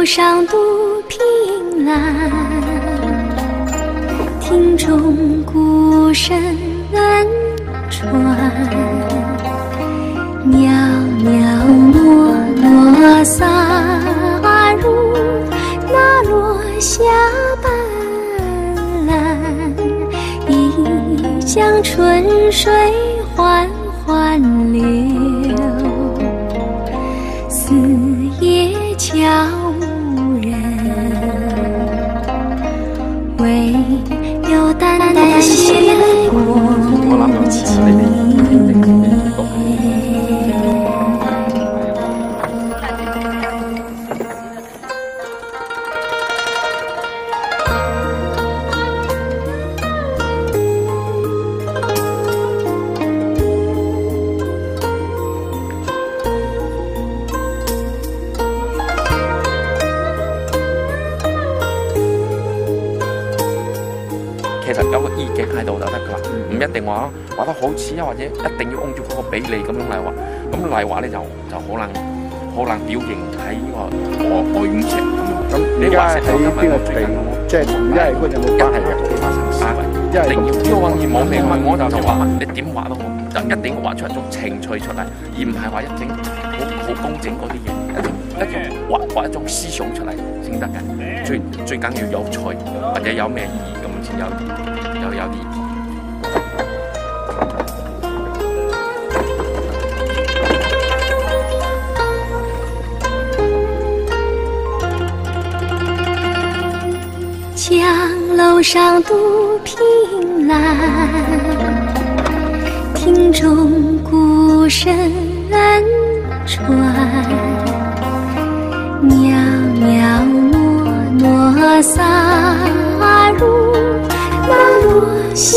楼上独凭栏，庭中孤声传，袅袅诺诺洒入那落下斑斓，一江春水缓缓流，四野悄无人，唯有淡淡斜过情。 其實有個意境喺度就得㗎啦，唔一定話畫得好似啊，或者一定要按照嗰個比例咁樣嚟畫。咁嚟畫咧就好難表現喺呢個外五石咁。咁你畫石頭今日我最近即係同一係嗰有冇關係嘅？ 一定要呢個畫意冇命運，我就話你點畫都好，就一定要畫出一種情趣出嚟，而唔係話一整好工整嗰啲嘢，一種畫一種思想出嚟先得嘅。最緊要有趣或者有咩意義咁先有意義。 江楼上独凭栏，庭中孤声传，袅袅诺诺洒入那落下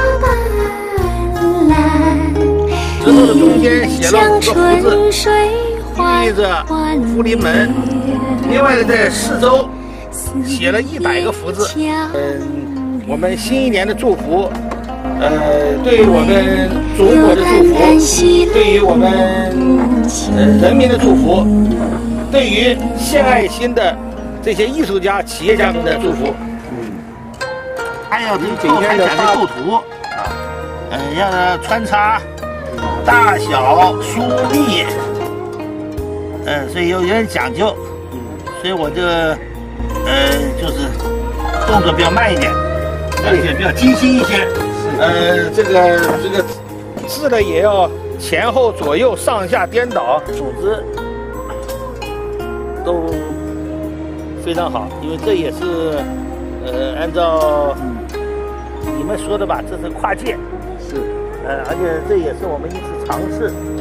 斑斓，一江春水缓缓流。 另外在四周写了100个福字。我们新一年的祝福，对于我们中国的祝福，对于我们人民的祝福，对于献爱心的这些艺术家、企业家们的祝福。还有这后台讲的构图啊，要穿插大小疏密，所以有点讲究，所以我就就是动作比较慢一点，而且比较精心一些。这个字呢也要前后左右上下颠倒，组织都非常好，因为这也是按照你们说的吧，这是跨界，是而且这也是我们一次尝试。